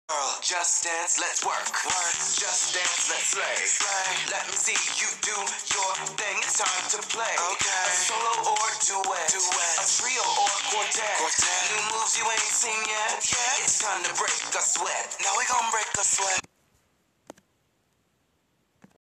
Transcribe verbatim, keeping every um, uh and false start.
Just dance, let's work. Work. Just dance, let's slay. Slay. Let me see you do your thing. It's time to play. Okay. A solo or duet. Duet. A trio or quartet. Quartet. New moves you ain't seen yet. Yeah. It's time to break a sweat. Now we gon' break a sweat.